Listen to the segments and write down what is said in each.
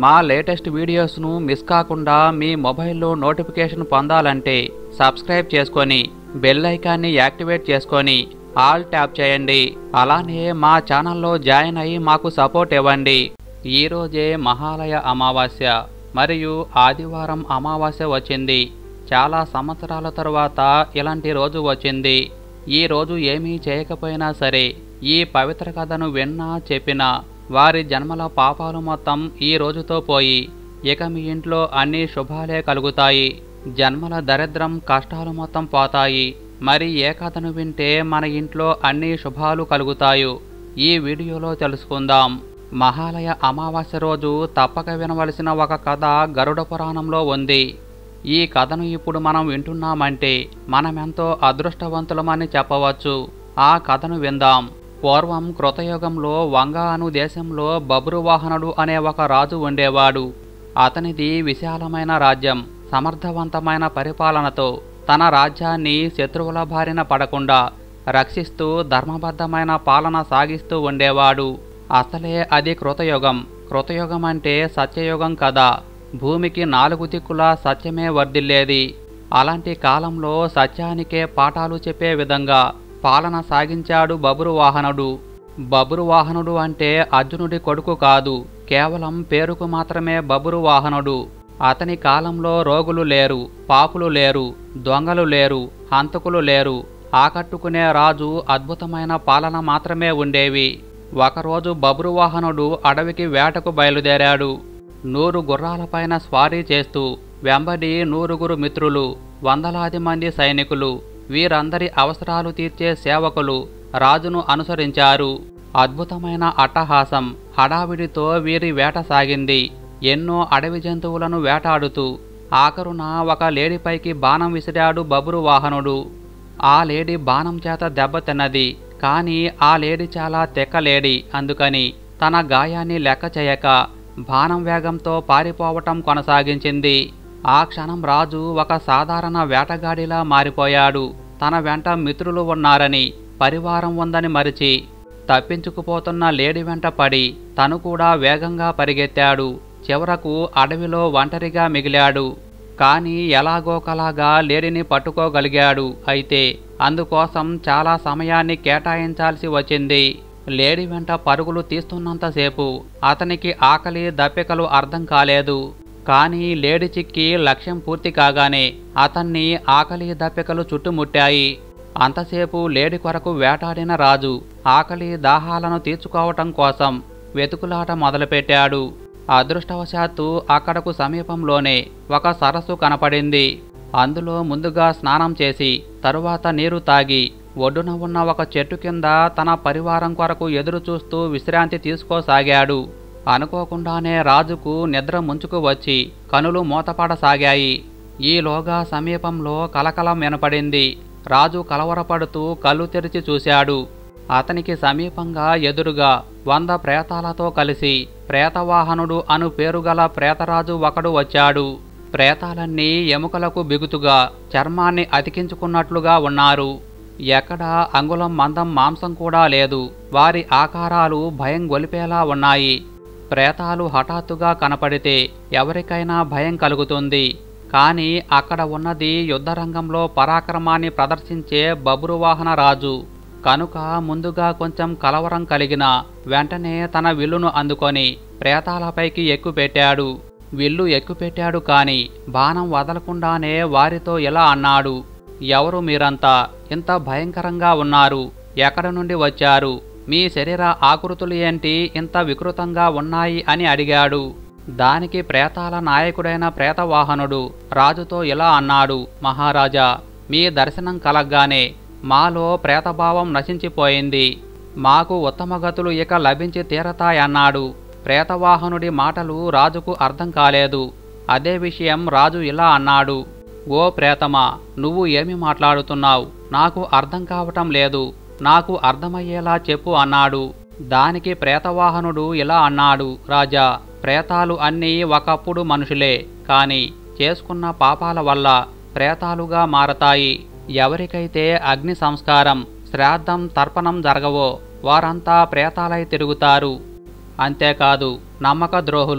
మా latest వీడియోస్ను miss కాకుండా మీ మొబైల్లో నోటిఫికేషన్ పొందాలంటే సబ్స్క్రైబ్ చేసుకొని బెల్ ఐకాన్ని యాక్టివేట్ చేసుకొని ఆల్ ట్యాప్ చేయండి. అలానే మా ఛానల్లో జాయిన్ అయ్యి మాకు సపోర్ట్ ఇవ్వండి. ఈరోజే మహాలయ అమావాస్య మరియు ఆదివారం అమావాస్య వచ్చింది. చాలా సంవత్సరాల తరువాత ఇలాంటి రోజు వచ్చింది. ఈ రోజు ఏమీ చేయకపోయినా సరే ఈ పవిత్ర కథను విన్నా చెప్పినా వారి జన్మల పాపాలు మొత్తం ఈ రోజుతో పోయి ఇక మీ ఇంట్లో అన్ని శుభాలే కలుగుతాయి. జన్మల దరిద్రం కష్టాలు మొత్తం పోతాయి. మరి ఏ కథను వింటే మన ఇంట్లో అన్ని శుభాలు కలుగుతాయో ఈ వీడియోలో తెలుసుకుందాం. మహాలయ అమావాస్య రోజు తప్పక వినవలసిన ఒక కథ గరుడ పురాణంలో ఉంది. ఈ కథను ఇప్పుడు మనం వింటున్నామంటే మనమెంతో అదృష్టవంతులమని చెప్పవచ్చు. ఆ కథను విందాం. పూర్వం కృతయుగంలో వంగ అను దేశంలో బబ్రువాహనుడు అనే ఒక రాజు ఉండేవాడు. అతనిది విశాలమైన రాజ్యం. సమర్థవంతమైన పరిపాలనతో తన రాజ్యాన్ని శత్రువుల బారిన పడకుండా రక్షిస్తూ ధర్మబద్ధమైన పాలన సాగిస్తూ ఉండేవాడు. అసలే అది కృతయుగం. కృతయుగం అంటే సత్యయుగం కదా. భూమికి 4 దిక్కులా సత్యమే వర్ధిల్లేది. అలాంటి కాలంలో సత్యానికే పాఠాలు చెప్పే విధంగా పాలన సాగించాడు బబ్రువాహనుడు. బబ్రువాహనుడు అంటే అర్జునుడి కొడుకు కాదు, కేవలం పేరుకు మాత్రమే బబ్రువాహనుడు. అతని కాలంలో రోగులు లేరు, పాపులు లేరు, దొంగలు లేరు, హంతకులు లేరు. ఆకట్టుకునే రాజు అద్భుతమైన పాలన మాత్రమే ఉండేవి. ఒకరోజు బబ్రువాహనుడు అడవికి వేటకు బయలుదేరాడు. 100 గుర్రాలపైన స్వారీ చేస్తూ వెంబడి 100 మిత్రులు, వందలాది మంది సైనికులు, వీరందరి అవసరాలు తీర్చే సేవకులు రాజును అనుసరించారు. అద్భుతమైన అట్టహాసం హడావిడితో వీరి వేట సాగింది. ఎన్నో అడవి జంతువులను వేటాడుతూ ఆఖరున ఒక లేడీపైకి బాణం విసిరాడు బబ్రువాహనుడు. ఆ లేడీ బాణం చేత దెబ్బతిన్నది. కానీ ఆ లేడీ చాలా తెక్కలేడి. అందుకని తన గాయాన్ని లెక్క చేయక బాణం వేగంతో పారిపోవటం కొనసాగించింది. ఆ క్షణం రాజు ఒక సాధారణ వేటగాడిలా మారిపోయాడు. తన వెంట మిత్రులు ఉన్నారని, పరివారం ఉందని మరిచి తప్పించుకుపోతున్న లేడీ వెంట పడి తను కూడా వేగంగా పరిగెత్తాడు. చివరకు అడవిలో ఒంటరిగా మిగిలాడు. కానీ ఎలాగోకలాగా లేడీని పట్టుకోగలిగాడు. అయితే అందుకోసం చాలా సమయాన్ని కేటాయించాల్సి వచ్చింది. లేడీ వెంట పరుగులు తీస్తున్నంతసేపు అతనికి ఆకలి దప్పికలు అర్థం కాలేదు. కానీ లేడీ చిక్కి లక్ష్యం పూర్తి కాగానే అతన్ని ఆకలి దప్పికలు చుట్టుముట్టాయి. అంతసేపు లేడీ కొరకు వేటాడిన రాజు ఆకలి దాహాలను తీర్చుకోవటం కోసం వెతుకులాట మొదలుపెట్టాడు. అదృష్టవశాత్తు అక్కడకు సమీపంలోనే ఒక సరస్సు కనపడింది. అందులో ముందుగా స్నానం చేసి తరువాత నీరు తాగి ఒడ్డున ఉన్న ఒక చెట్టు కింద తన పరివారం కొరకు ఎదురు చూస్తూ విశ్రాంతి తీసుకోసాగాడు. అనుకోకుండానే రాజుకు నిద్ర ముంచుకు వచ్చి కనులు మూతపడసాగాయి. ఈలోగా సమీపంలో కలకలం వినపడింది. రాజు కలవరపడుతూ కళ్ళు తెరిచి చూశాడు. అతనికి సమీపంగా ఎదురుగా 100 ప్రేతాలతో కలిసి ప్రేతవాహనుడు అను పేరుగల ప్రేతరాజు ఒకడు వచ్చాడు. ప్రేతాలన్నీ ఎముకలకు బిగుతుగా చర్మాన్ని అతికించుకున్నట్లుగా ఉన్నారు. ఎక్కడా అంగుళం మందం మాంసం కూడా లేదు. వారి ఆకారాలు భయం గొలిపేలా ఉన్నాయి. ప్రేతాలు హఠాత్తుగా కనపడితే ఎవరికైనా భయం కలుగుతుంది. కానీ అక్కడ ఉన్నది యుద్ధరంగంలో పరాక్రమాన్ని ప్రదర్శించే బబ్రువాహన రాజు కనుక ముందుగా కొంచెం కలవరం కలిగిన వెంటనే తన విల్లును అందుకొని ప్రేతాలపైకి ఎక్కుపెట్టాడు. విల్లు ఎక్కుపెట్టాడు కాని బాణం వదలకుండానే వారితో ఇలా అన్నాడు. ఎవరు మీరంతా? ఇంత భయంకరంగా ఉన్నారు. ఎక్కడ నుండి వచ్చారు? మీ శరీర ఆకృతులు ఏంటి ఇంత వికృతంగా ఉన్నాయి అని అడిగాడు. దానికి ప్రేతాల నాయకుడైన ప్రేతవాహనుడు రాజుతో ఇలా అన్నాడు. మహారాజా, మీ దర్శనం కలగ్గానే మాలో ప్రేతభావం నశించిపోయింది. మాకు ఉత్తమగతులు ఇక లభించి తీరతాయన్నాడు. ప్రేతవాహనుడి మాటలు రాజుకు అర్థం కాలేదు. అదే విషయం రాజు ఇలా అన్నాడు. ఓ ప్రేతమా, నువ్వు ఏమి మాట్లాడుతున్నావు? నాకు అర్థం కావటం లేదు. నాకు అర్థమయ్యేలా చెప్పు అన్నాడు. దానికి ప్రేతవాహనుడు ఇలా అన్నాడు. రాజా, ప్రేతాలు అన్నీ ఒకప్పుడు మనుషులే. కాని చేసుకున్న పాపాల వల్ల ప్రేతాలుగా మారతాయి. ఎవరికైతే అగ్ని సంస్కారం, శ్రాద్ధం, తర్పణం జరగవో వారంతా ప్రేతాలై తిరుగుతారు. అంతేకాదు నమ్మక ద్రోహులు,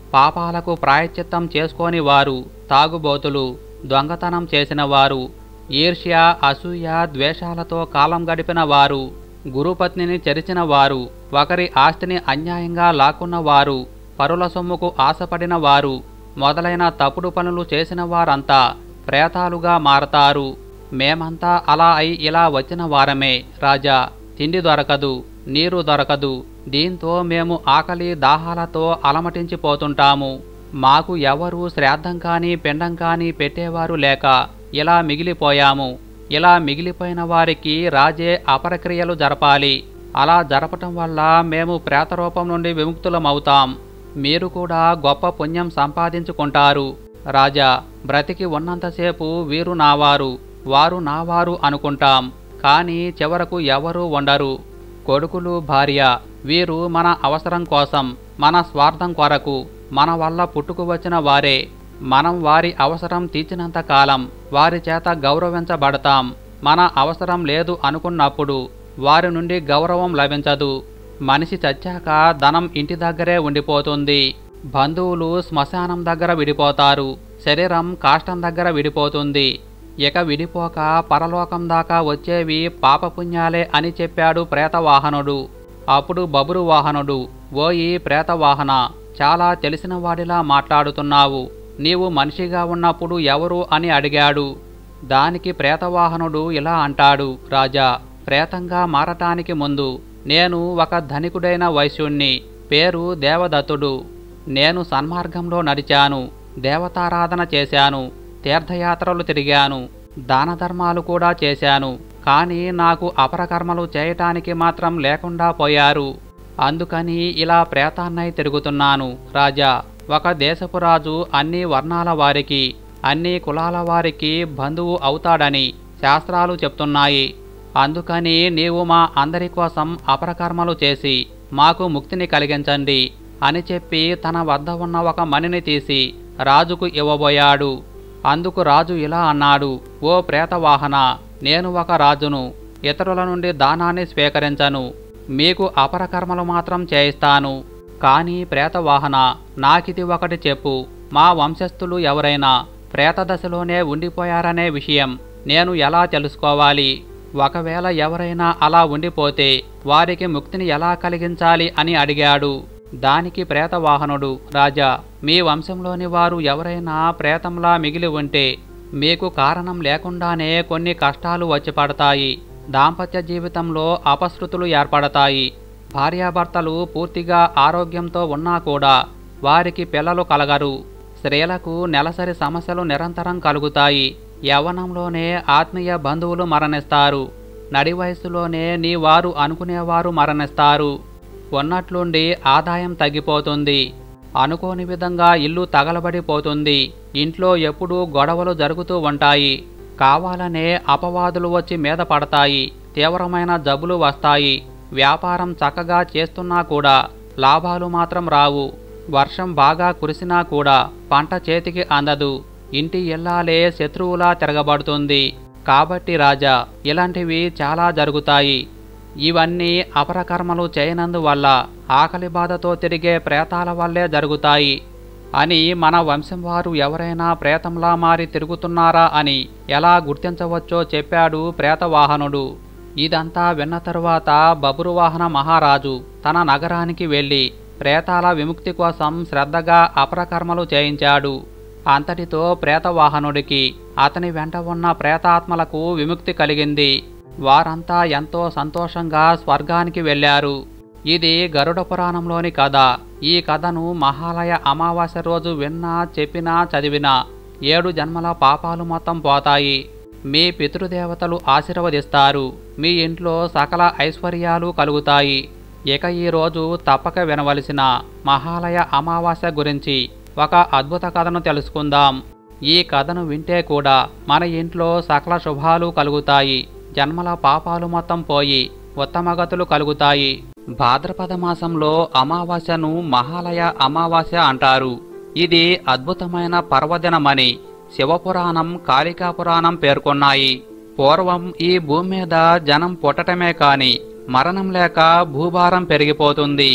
పాపాలకు ప్రాయశ్చిత్తం చేసుకోని వారు, తాగుబోతులు, దొంగతనం చేసిన వారు, ఈర్ష్య, అసూయ, ద్వేషాలతో కాలం గడిపిన వారు, గురుపత్నిని చెరిచిన వారు, ఒకరి ఆస్తిని అన్యాయంగా లాక్కున్నవారు, పరుల సొమ్ముకు ఆశపడిన వారు మొదలైన తప్పుడు పనులు చేసిన వారంతా ప్రేతాలుగా మారతారు. మేమంతా అలా అయి ఇలా వచ్చిన వారమే రాజా. తిండి దొరకదు, నీరు దొరకదు. దీంతో మేము ఆకలి దాహాలతో అలమటించిపోతుంటాము. మాకు ఎవరూ శ్రాద్ధం కానీ పిండం కానీ పెట్టేవారు లేక ఇలా మిగిలిపోయాము. ఇలా మిగిలిపోయిన వారికి రాజే అపరక్రియలు జరపాలి. అలా జరపటం వల్ల మేము ప్రేతరూపం నుండి విముక్తులమవుతాం. మీరు కూడా గొప్ప పుణ్యం సంపాదించుకుంటారు. రాజా, బ్రతికి ఉన్నంతసేపు వీరు నావారు, వారు నావారు అనుకుంటాం. కానీ చివరకు ఎవరూ ఉండరు. కొడుకులు, భార్య వీరు మన అవసరం కోసం, మన స్వార్థం కొరకు మన వల్ల పుట్టుకు వచ్చిన వారే. మనం వారి అవసరం తీర్చినంత కాలం వారి చేత గౌరవించబడతాం. మన అవసరం లేదు అనుకున్నప్పుడు వారి నుండి గౌరవం లభించదు. మనిషి చచ్చాక ధనం ఇంటి దగ్గరే ఉండిపోతుంది. బంధువులు శ్మశానం దగ్గర విడిపోతారు. శరీరం కాష్టం దగ్గర విడిపోతుంది. ఇక విడిపోక పరలోకం దాకా వచ్చేవి పాపపుణ్యాలే అని చెప్పాడు ప్రేతవాహనుడు. అప్పుడు బబురువాహనుడు, ఓయి ప్రేతవాహన, చాలా తెలిసిన వాడిలా మాట్లాడుతున్నావు. నీవు మనిషిగా ఉన్నప్పుడు ఎవరు అని అడిగాడు. దానికి ప్రేతవాహనుడు ఇలా అంటాడు, రాజా, ప్రేతంగా మారటానికి ముందు నేను ఒక ధనికుడైన వైశ్యుణ్ణి. పేరు దేవదత్తుడు. నేను సన్మార్గంలో నడిచాను, దేవతారాధన చేశాను, తీర్థయాత్రలు తిరిగాను, దాన ధర్మాలు కూడా చేశాను. కానీ నాకు అపరకర్మలు చేయటానికి మాత్రం లేకుండా పోయారు. అందుకని ఇలా ప్రేతాన్నై తిరుగుతున్నాను. రాజా, ఒక దేశపు రాజు అన్ని వర్ణాల వారికి, అన్ని కులాల వారికి బంధువు అవుతాడని శాస్త్రాలు చెప్తున్నాయి. అందుకని నీవు మా అందరి కోసం అపరకర్మలు చేసి మాకు ముక్తిని కలిగించండి అని చెప్పి తన వద్ద ఉన్న ఒక మణిని తీసి రాజుకు ఇవ్వబోయాడు. అందుకు రాజు ఇలా అన్నాడు, ఓ ప్రేతవాహన, నేను ఒక రాజును. ఇతరుల నుండి దానాన్ని స్వీకరించను. మీకు అపరకర్మలు మాత్రం చేయిస్తాను. కానీ ప్రేతవాహన, నాకిది ఒకటి చెప్పు. మా వంశస్థులు ఎవరైనా ప్రేతదశలోనే ఉండిపోయారనే విషయం నేను ఎలా తెలుసుకోవాలి? ఒకవేళ ఎవరైనా అలా ఉండిపోతే వారికి ముక్తిని ఎలా కలిగించాలి అని అడిగాడు. దానికి ప్రేతవాహనుడు, రాజా, మీ వంశంలోని వారు ఎవరైనా ప్రేతంలా మిగిలి ఉంటే మీకు కారణం లేకుండానే కొన్ని కష్టాలు వచ్చి పడతాయి. దాంపత్య జీవితంలో అపశృతులు ఏర్పడతాయి. భార్యాభర్తలు పూర్తిగా ఆరోగ్యంతో ఉన్నా కూడా వారికి పిల్లలు కలగరు. స్త్రీలకు నెలసరి సమస్యలు నిరంతరం కలుగుతాయి. యవ్వనంలోనే ఆత్మీయ బంధువులు మరణిస్తారు. నడి వయసులోనే నీ వారు అనుకునేవారు మరణిస్తారు. ఉన్నట్లుండి ఆదాయం తగ్గిపోతుంది. అనుకోని విధంగా ఇల్లు తగలబడిపోతుంది. ఇంట్లో ఎప్పుడూ గొడవలు జరుగుతూ ఉంటాయి. కావాలనే అపవాదులు వచ్చి మీద పడతాయి. తీవ్రమైన జబ్బులు వస్తాయి. వ్యాపారం చక్కగా చేస్తున్నా కూడా లాభాలు మాత్రం రావు. వర్షం బాగా కురిసినా కూడా పంట చేతికి అందదు. ఇంటి ఇల్లాలే శత్రువులా తిరగబడుతుంది. కాబట్టి రాజా, ఇలాంటివి చాలా జరుగుతాయి. ఇవన్నీ అపరకర్మలు చేయనందువల్ల ఆకలి బాధతో తిరిగే ప్రేతాల వల్లే జరుగుతాయి అని మన వంశం వారు ఎవరైనా ప్రేతంలా మారి తిరుగుతున్నారా అని ఎలా గుర్తించవచ్చో చెప్పాడు ప్రేతవాహనుడు. ఇదంతా విన్న తరువాత బబురువాహన మహారాజు తన నగరానికి వెళ్ళి ప్రేతాల విముక్తి కోసం శ్రద్ధగా అపరకర్మలు చేయించాడు. అంతటితో ప్రేతవాహనుడికి అతని వెంట ఉన్న ప్రేతాత్మలకు విముక్తి కలిగింది. వారంతా ఎంతో సంతోషంగా స్వర్గానికి వెళ్ళారు. ఇది గరుడ పురాణంలోని కథ. ఈ కథను మహాలయ అమావాస్య రోజు విన్నా, చెప్పినా, చదివినా 7 జన్మల పాపాలు మొత్తం పోతాయి. మీ పితృదేవతలు ఆశీర్వదిస్తారు. మీ ఇంట్లో సకల ఐశ్వర్యాలు కలుగుతాయి. ఇక ఈరోజు తప్పక వినవలసిన మహాలయ అమావాస్య గురించి ఒక అద్భుత కథను తెలుసుకుందాం. ఈ కథను వింటే కూడా మన ఇంట్లో సకల శుభాలు కలుగుతాయి. జన్మల పాపాలు మొత్తం పోయి ఉత్తమగతులు కలుగుతాయి. భాద్రపద మాసంలో అమావాస్యను మహాలయ అమావాస్య అంటారు. ఇది అద్భుతమైన పర్వదినమని శివపురాణం, కాళికాపురాణం పేర్కొన్నాయి. పూర్వం ఈ భూమి మీద జనం పుట్టటమే కాని మరణం లేక భూభారం పెరిగిపోతుంది.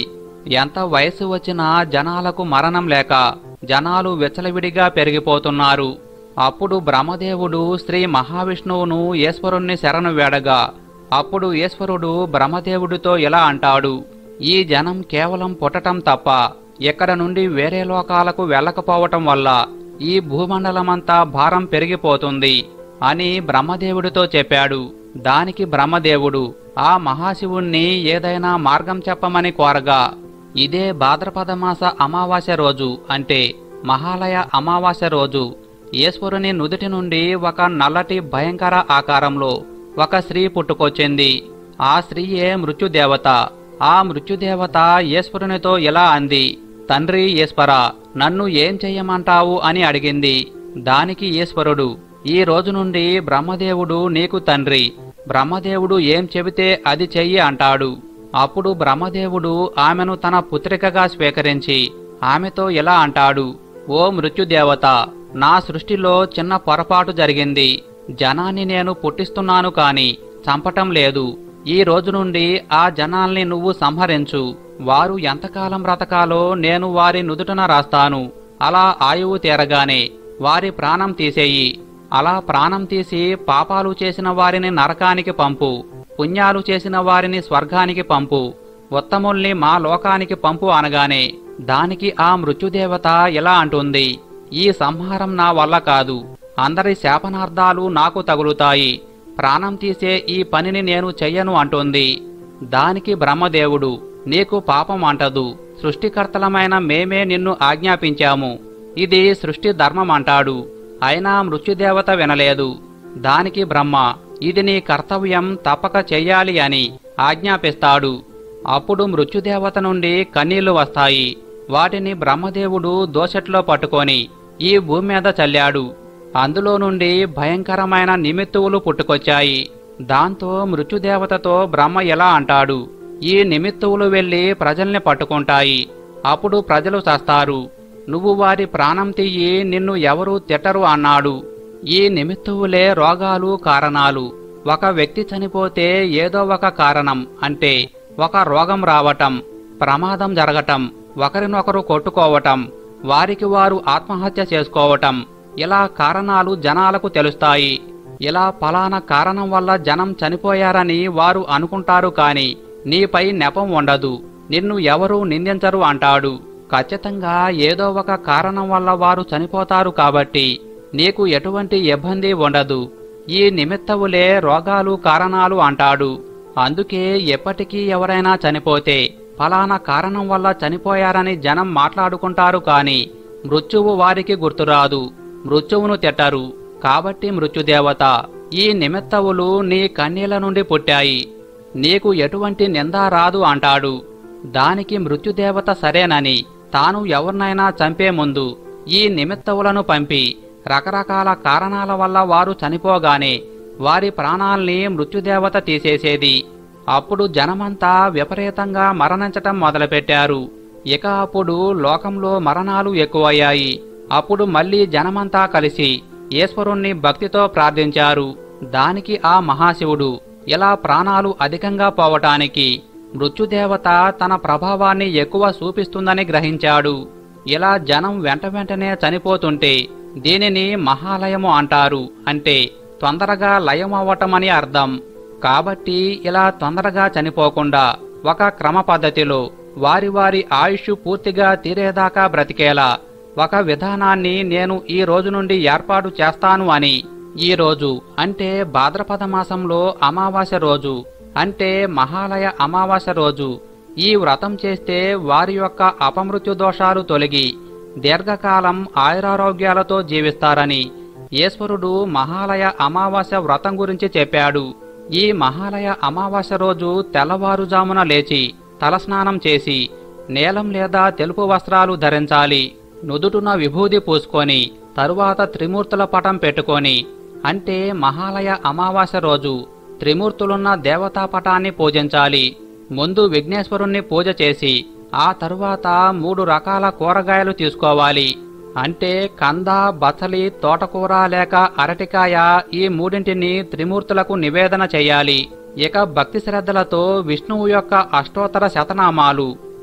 ఎంత వయసు వచ్చినా జనాలకు మరణం లేక జనాలు విచ్చలవిడిగా పెరిగిపోతున్నారు. అప్పుడు బ్రహ్మదేవుడు శ్రీ మహావిష్ణువును ఈశ్వరుణ్ణి శరణు వేడగా అప్పుడు ఈశ్వరుడు బ్రహ్మదేవుడితో ఇలా అంటాడు: ఈ జనం కేవలం పుట్టటం తప్ప ఇక్కడ నుండి వేరే లోకాలకు వెళ్ళకపోవటం వల్ల ఈ భూమండలమంతా భారం పెరిగిపోతుంది అని బ్రహ్మదేవుడితో చెప్పాడు. దానికి బ్రహ్మదేవుడు ఆ మహాశివుణ్ణి ఏదైనా మార్గం చెప్పమని కోరగా, ఇదే భాద్రపద మాస అమావాస్య రోజు అంటే మహాలయ అమావాస్య రోజు ఈశ్వరుని నుదుటి నుండి ఒక నల్లటి భయంకర ఆకారంలో ఒక స్త్రీ పుట్టుకొచ్చింది. ఆ స్త్రీయే మృత్యుదేవత. ఆ మృత్యుదేవత ఈశ్వరునితో ఇలా అంది: తండ్రి ఈశ్వర, నన్ను ఏం చెయ్యమంటావు అని అడిగింది. దానికి ఈశ్వరుడు, ఈ రోజు నుండి బ్రహ్మదేవుడు నీకు తండ్రి. బ్రహ్మదేవుడు ఏం చెబితే అది చెయ్యి అంటాడు. అప్పుడు బ్రహ్మదేవుడు ఆమెను తన పుత్రికగా స్వీకరించి ఆమెతో ఇలా అంటాడు: ఓ మృత్యుదేవత, నా సృష్టిలో చిన్న పొరపాటు జరిగింది. జనాన్ని నేను పుట్టిస్తున్నాను కాని చంపటం లేదు. ఈ రోజు నుండి ఆ జనాల్ని నువ్వు సంహరించు. వారు ఎంతకాలం బ్రతకాలో నేను వారి నుదుటన రాస్తాను. అలా ఆయువు తీరగానే వారి ప్రాణం తీసేయి. అలా ప్రాణం తీసి పాపాలు చేసిన వారిని నరకానికి పంపు, పుణ్యాలు చేసిన వారిని స్వర్గానికి పంపు, ఉత్తముల్ని మా లోకానికి పంపు అనగానే దానికి ఆ మృత్యుదేవత ఇలా అంటుంది: ఈ సంహారం నా వల్ల కాదు. అందరి శాపనార్థాలు నాకు తగులుతాయి. ప్రాణం తీసే ఈ పనిని నేను చెయ్యను అంటుంది. దానికి బ్రహ్మదేవుడు, నీకు పాపం అంటదు. సృష్టికర్తలమైన మేమే నిన్ను ఆజ్ఞాపించాము. ఇది సృష్టి ధర్మం అంటాడు. అయినా మృత్యుదేవత వినలేదు. దానికి బ్రహ్మ, ఇది నీ కర్తవ్యం, తప్పక చెయ్యాలి అని ఆజ్ఞాపిస్తాడు. అప్పుడు మృత్యుదేవత నుండి కన్నీళ్లు వస్తాయి. వాటిని బ్రహ్మదేవుడు దోసెట్లో పట్టుకొని ఈ భూమి మీద చల్లాడు. అందులో నుండి భయంకరమైన నిమిత్తువులు పుట్టుకొచ్చాయి. దాంతో మృత్యుదేవతతో బ్రహ్మ ఎలా అంటాడు: ఈ నిమిత్తువులు వెళ్లి ప్రజల్ని పట్టుకుంటాయి. అప్పుడు ప్రజలు చస్తారు. నువ్వు వారి ప్రాణం తీయి, నిన్ను ఎవరూ తిట్టరు అన్నాడు. ఈ నిమిత్తువులే రోగాలు కారణాలు. ఒక వ్యక్తి చనిపోతే ఏదో ఒక కారణం అంటే ఒక రోగం రావటం, ప్రమాదం జరగటం, ఒకరినొకరు కొట్టుకోవటం, వారికి వారు ఆత్మహత్య చేసుకోవటం, ఇలా కారణాలు జనాలకు తెలుస్తాయి. ఇలా ఫలానా కారణం వల్ల జనం చనిపోయారని వారు అనుకుంటారు కాని నీపై నెపం ఉండదు, నిన్ను ఎవరూ నిందించరు అంటాడు. ఖచ్చితంగా ఏదో ఒక కారణం వల్ల వారు చనిపోతారు కాబట్టి నీకు ఎటువంటి ఇబ్బంది ఉండదు. ఈ నిమిత్తవులే రోగాలు కారణాలు అంటాడు. అందుకే ఎప్పటికీ ఎవరైనా చనిపోతే ఫలానా కారణం వల్ల చనిపోయారని జనం మాట్లాడుకుంటారు కాని మృత్యువు వారికి గుర్తురాదు, మృత్యువును తిట్టరు. కాబట్టి మృత్యుదేవత, ఈ నిమిత్తవులు నీ కన్నీళ్ల నుండి పుట్టాయి. నీకు ఎటువంటి నింద రాదు అంటాడు. దానికి మృత్యుదేవత సరేనని తాను ఎవరినైనా చంపే ముందు ఈ నిమిత్తవులను పంపి రకరకాల కారణాల వల్ల వారు చనిపోగానే వారి ప్రాణాల్ని మృత్యుదేవత తీసేసేది. అప్పుడు జనమంతా విపరీతంగా మరణించటం మొదలుపెట్టారు. ఇక అప్పుడు లోకంలో మరణాలు ఎక్కువయ్యాయి. అప్పుడు మళ్లీ జనమంతా కలిసి ఈశ్వరుణ్ణి భక్తితో ప్రార్థించారు. దానికి ఆ మహాశివుడు ఇలా ప్రాణాలు అధికంగా పోవటానికి మృత్యుదేవత తన ప్రభావాన్ని ఎక్కువ చూపిస్తుందని గ్రహించాడు. ఇలా జనం వెంటనే చనిపోతుంటే దీనిని మహాలయము అంటారు. అంటే తొందరగా లయమవ్వటమని అర్థం. కాబట్టి ఇలా తొందరగా చనిపోకుండా ఒక క్రమ పద్ధతిలో వారి వారి ఆయుష్ పూర్తిగా తీరేదాకా బ్రతికేలా ఒక విధానాన్ని నేను ఈ రోజు నుండి ఏర్పాటు చేస్తాను అని. ఈ రోజు అంటే భాద్రపద మాసంలో అమావాస్య రోజు అంటే మహాలయ అమావాస్య రోజు ఈ వ్రతం చేస్తే వారి యొక్క అపమృత్యు దోషాలు తొలగి దీర్ఘకాలం ఆయురారోగ్యాలతో జీవిస్తారని ఈశ్వరుడు మహాలయ అమావాస్య వ్రతం గురించి చెప్పాడు. ఈ మహాలయ అమావాస్య రోజు తెల్లవారుజామున లేచి తలస్నానం చేసి నీలం లేదా తెలుపు వస్త్రాలు ధరించాలి. నుదుటున విభూది పూసుకొని తరువాత త్రిమూర్తుల పటం పెట్టుకొని అంటే మహాలయ అమావాస్య రోజు త్రిమూర్తులున్న దేవతా పటాన్ని పూజించాలి. ముందు విఘ్నేశ్వరుణ్ణి పూజ చేసి ఆ తరువాత 3 రకాల కూరగాయలు తీసుకోవాలి. అంటే కంద, బచ్చలి, తోటకూర లేక అరటికాయ, ఈ మూడింటిని త్రిమూర్తులకు నివేదన చెయ్యాలి. ఇక భక్తి శ్రద్ధలతో విష్ణువు యొక్క అష్టోత్తర శతనామాలు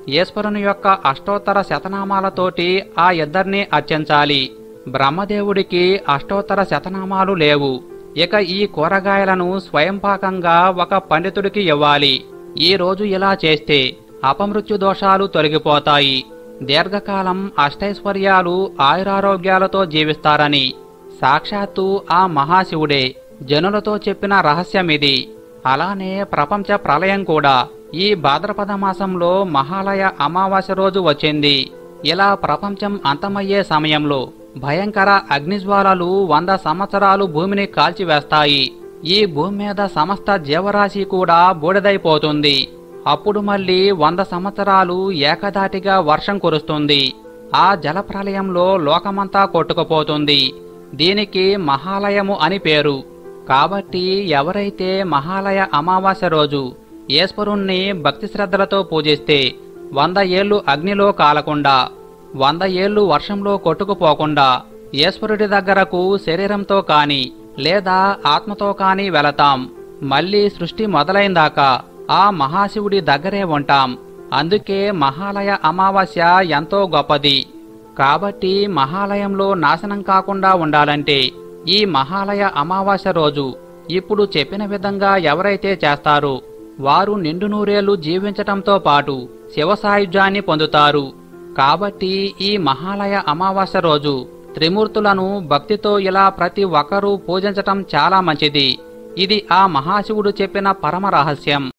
ఈశ్వరుని యొక్క అష్టోత్తర శతనామాలతోటి ఆ ఇద్దరిని అర్చించాలి. బ్రహ్మదేవుడికి అష్టోత్తర శతనామాలు లేవు. ఇక ఈ కూరగాయలను స్వయంపాకంగా ఒక పండితుడికి ఇవ్వాలి. ఈ రోజు ఇలా చేస్తే అపమృత్యు దోషాలు తొలగిపోతాయి. దీర్ఘకాలం అష్టైశ్వర్యాలు ఆయురారోగ్యాలతో జీవిస్తారని సాక్షాత్తు ఆ మహాశివుడే జనులతో చెప్పిన రహస్యమిది. అలానే ప్రపంచ ప్రళయం కూడా ఈ భాద్రపద మాసంలో మహాలయ అమావాస్య రోజు వచ్చింది. ఇలా ప్రపంచం అంతమయ్యే సమయంలో భయంకర అగ్నిజ్వాలలు 100 సంవత్సరాలు భూమిని కాల్చివేస్తాయి. ఈ భూమి మీద సమస్త జీవరాశి కూడా బూడిదైపోతుంది. అప్పుడు మళ్ళీ 100 సంవత్సరాలు ఏకధాటిగా వర్షం కురుస్తుంది. ఆ జలప్రలయంలో లోకమంతా కొట్టుకుపోతుంది. దీనికి మహాలయము అని పేరు. కాబట్టి ఎవరైతే మహాలయ అమావాస్య రోజు ఈశ్వరుణ్ణి భక్తి శ్రద్ధలతో పూజిస్తే 100 ఏళ్లు అగ్నిలో కాలకుండా, 100 ఏళ్లు వర్షంలో కొట్టుకుపోకుండా ఈశ్వరుడి దగ్గరకు శరీరంతో కాని లేదా ఆత్మతో కాని వెళతాం. మళ్ళీ సృష్టి మొదలైందాకా ఆ మహాశివుడి దగ్గరే ఉంటాం. అందుకే మహాలయ అమావాస్య ఎంతో గొప్పది. కాబట్టి మహాలయంలో నాశనం కాకుండా ఉండాలంటే ఈ మహాలయ అమావాస్య రోజు ఇప్పుడు చెప్పిన విధంగా ఎవరైతే చేస్తారో వారు నిండు నూరేళ్లు జీవించటంతో పాటు శివ సాయుధ్యాన్ని పొందుతారు. కాబట్టి ఈ మహాలయ అమావాస్య రోజు త్రిమూర్తులను భక్తితో ఇలా ప్రతి ఒక్కరూ పూజించటం చాలా మంచిది. ఇది ఆ మహాశివుడు చెప్పిన పరమ రహస్యం.